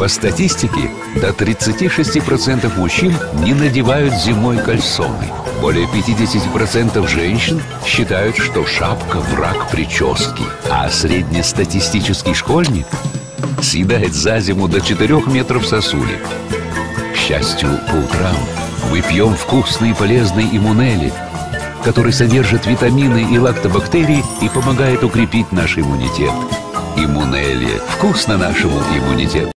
По статистике, до 36% мужчин не надевают зимой кальсоны. Более 50% женщин считают, что шапка – враг прически. А среднестатистический школьник съедает за зиму до 4 метров сосулек. К счастью, по утрам мы пьем вкусный и полезный иммунели, который содержит витамины и лактобактерии и помогает укрепить наш иммунитет. Иммунели. Вкусно нашему иммунитету.